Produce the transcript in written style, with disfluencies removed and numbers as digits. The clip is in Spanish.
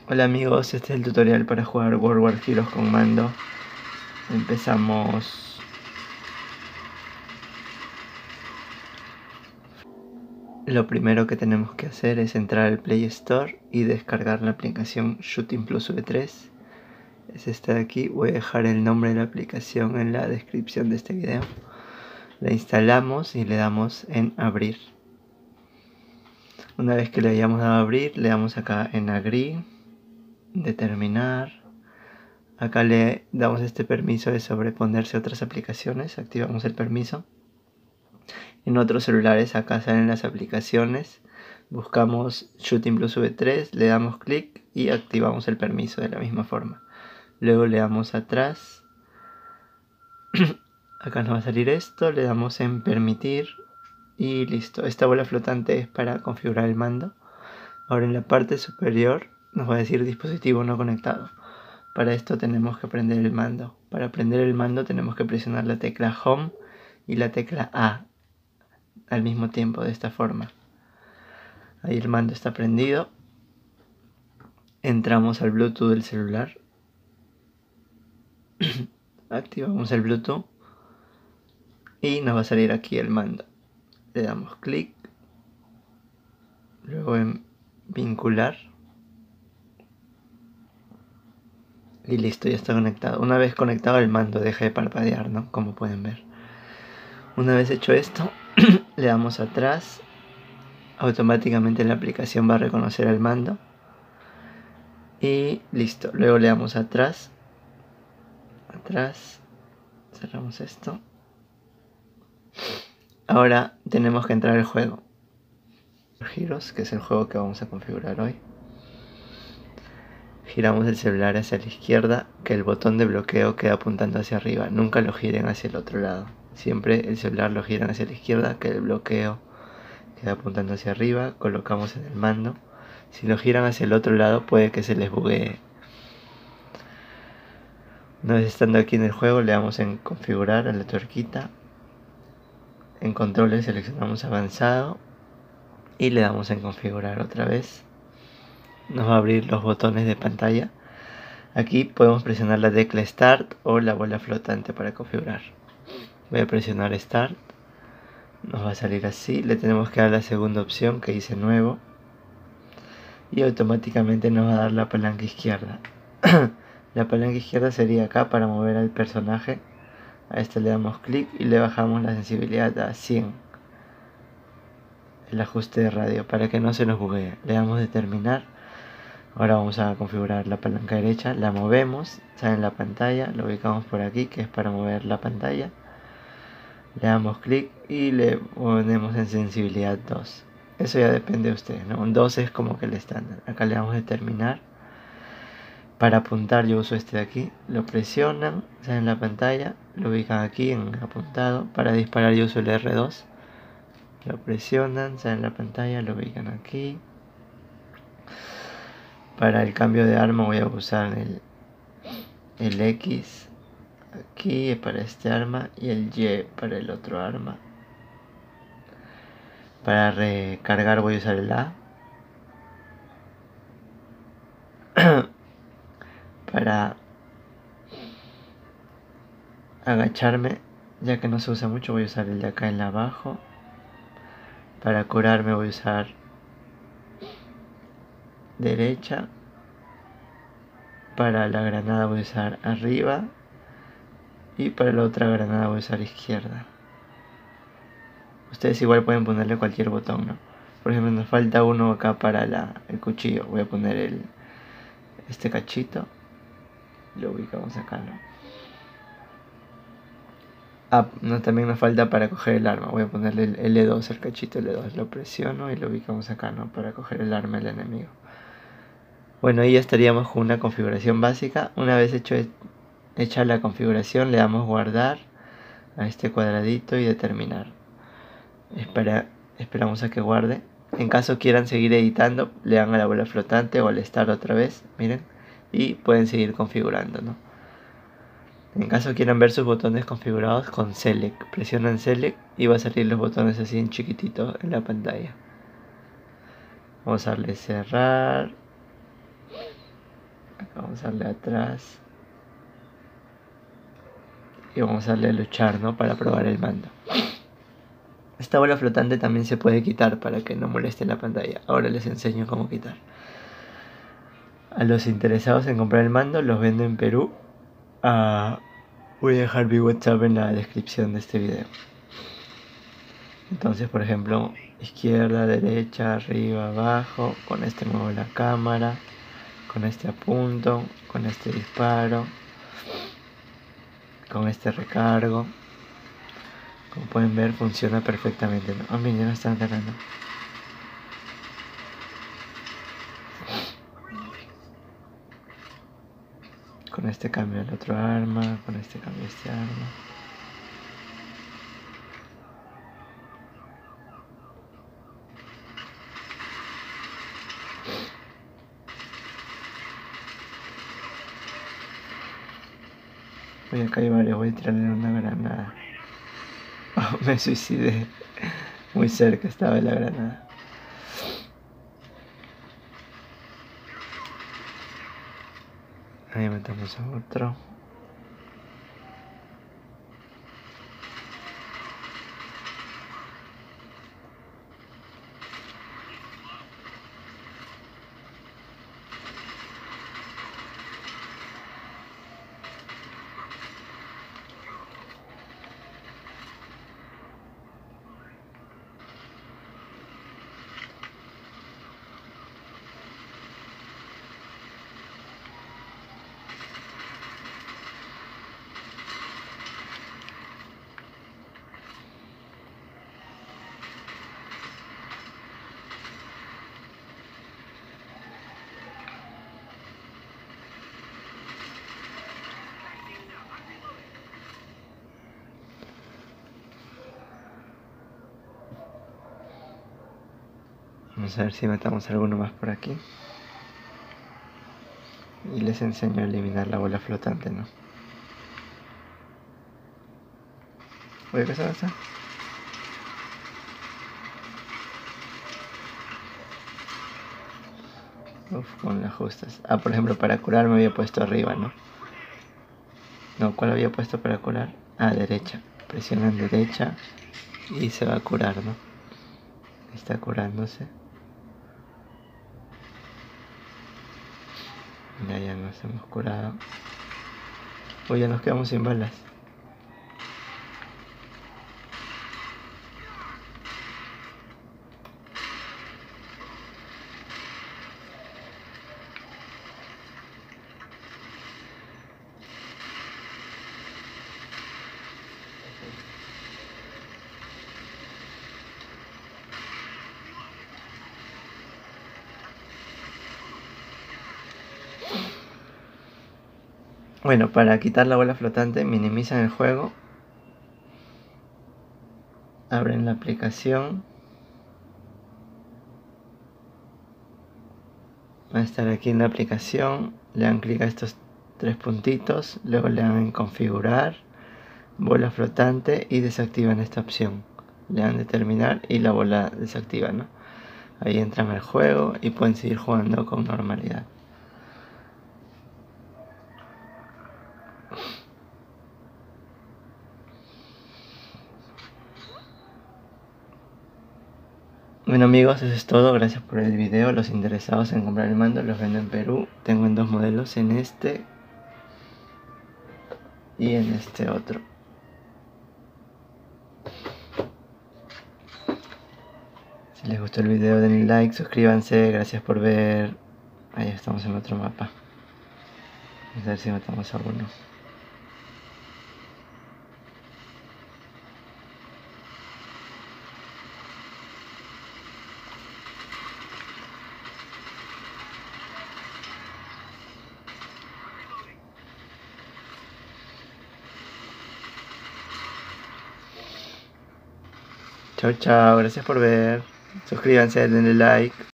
Hola amigos, este es el tutorial para jugar World War Heroes con mando. Empezamos. Lo primero que tenemos que hacer es entrar al Play Store y descargar la aplicación Shooting Plus V3. Es esta de aquí, voy a dejar el nombre de la aplicación en la descripción de este video. La instalamos y le damos en abrir. Una vez que le hayamos dado a abrir, le damos acá en Agree, determinar. Acá le damos este permiso de sobreponerse a otras aplicaciones, activamos el permiso. En otros celulares acá salen las aplicaciones, buscamos Shooting Plus V3, le damos clic y activamos el permiso de la misma forma. Luego le damos atrás, acá nos va a salir esto, le damos en permitir y listo. Esta bola flotante es para configurar el mando. Ahora en la parte superior nos va a decir dispositivo no conectado. Para esto tenemos que prender el mando. Para prender el mando tenemos que presionar la tecla Home y la tecla A al mismo tiempo, de esta forma. Ahí el mando está prendido. Entramos al Bluetooth del celular. Activamos el Bluetooth y nos va a salir aquí el mando. Le damos clic, luego en vincular y listo, ya está conectado. Una vez conectado el mando deja de parpadear, ¿no? Como pueden ver. Una vez hecho esto, le damos atrás. Automáticamente la aplicación va a reconocer el mando y listo. Luego le damos atrás, cerramos esto. Ahora tenemos que entrar al juego Heroes, que es el juego que vamos a configurar hoy. Giramos el celular hacia la izquierda, que el botón de bloqueo queda apuntando hacia arriba. Nunca lo giren hacia el otro lado. Siempre el celular lo giran hacia la izquierda, que el bloqueo queda apuntando hacia arriba. Colocamos en el mando. Si lo giran hacia el otro lado puede que se les buguee. Una vez estando aquí en el juego le damos en configurar a la tuerquita. En controles seleccionamos avanzado y le damos en configurar otra vez. Nos va a abrir los botones de pantalla. Aquí podemos presionar la tecla Start o la bola flotante para configurar. Voy a presionar Start. Nos va a salir así. Le tenemos que dar la segunda opción que dice nuevo. Y automáticamente nos va a dar la palanca izquierda. La palanca izquierda sería acá para mover al personaje. A este le damos clic y le bajamos la sensibilidad a 100. El ajuste de radio para que no se nos buguee. Le damos determinar. Ahora vamos a configurar la palanca derecha. La movemos, sale en la pantalla. Lo ubicamos por aquí, que es para mover la pantalla. Le damos clic y le ponemos en sensibilidad 2. Eso ya depende de ustedes, ¿no? Un 2 es como que el estándar. Acá le damos determinar. Para apuntar yo uso este de aquí. Lo presionan, sale en la pantalla. Lo ubican aquí en apuntado. Para disparar yo uso el R2. Lo presionan, sale en la pantalla. Lo ubican aquí. Para el cambio de arma voy a usar el X aquí para este arma y el Y para el otro arma. Para recargar voy a usar el A. Para agacharme, ya que no se usa mucho, voy a usar el de acá en abajo. Para curarme voy a usar derecha. Para la granada voy a usar arriba. Y para la otra granada voy a usar izquierda. Ustedes igual pueden ponerle cualquier botón, ¿no? Por ejemplo, nos falta uno acá para el cuchillo. Voy a poner este cachito. Lo ubicamos acá, ¿no? También nos falta para coger el arma. Voy a ponerle el L2, el cachito L2. Lo presiono y lo ubicamos acá, ¿no? Para coger el arma del enemigo. Bueno, ahí ya estaríamos con una configuración básica. Una vez hecha la configuración, le damos guardar a este cuadradito y determinar. Esperamos a que guarde. En caso quieran seguir editando, le dan a la bola flotante o al Start otra vez, miren, y pueden seguir configurando, ¿no? En caso quieran ver sus botones configurados, con Select, presionan Select y va a salir los botones así en chiquitito en la pantalla. Vamos a darle cerrar. Vamos a darle atrás. Y vamos a darle a luchar, ¿no? Para probar el mando. Esta bola flotante también se puede quitar para que no moleste la pantalla. Ahora les enseño cómo quitar. A los interesados en comprar el mando, los vendo en Perú. Voy a dejar mi WhatsApp en la descripción de este video. Entonces, por ejemplo, izquierda, derecha, arriba, abajo. Con este muevo la cámara. Con este apunto. Con este disparo. Con este recargo. Como pueden ver, funciona perfectamente, ¿no? Ah, miren, ya me están atacando. Con este cambio el otro arma. Con este cambio este arma. Uy, acá hay varios, voy a tirarle una granada. Oh, me suicidé. Muy cerca estaba de la granada. Ahí matamos a otro. Vamos a ver si matamos alguno más por aquí. Y les enseño a eliminar la bola flotante, ¿no? Oye, ¿qué pasa? Uf, con las justas. Ah, por ejemplo, para curar me había puesto arriba, ¿no? No, ¿cuál había puesto para curar? Ah, derecha. Presionan derecha y se va a curar, ¿no? Está curándose. Ya nos hemos curado. Uy, ya nos quedamos sin balas. Bueno, para quitar la bola flotante, minimizan el juego. Abren la aplicación. Va a estar aquí en la aplicación. Le dan clic a estos tres puntitos. Luego le dan en configurar, bola flotante y desactivan esta opción. Le dan determinar y la bola desactiva, ¿no? Ahí entran al juego y pueden seguir jugando con normalidad. Bueno amigos, eso es todo. Gracias por el video. Los interesados en comprar el mando los vendo en Perú. Tengo en dos modelos, en este y en este otro. Si les gustó el video denle like, suscríbanse, gracias por ver. Ahí estamos en otro mapa. Vamos a ver si matamos a uno. Chao, chao, gracias por ver. Suscríbanse, denle like.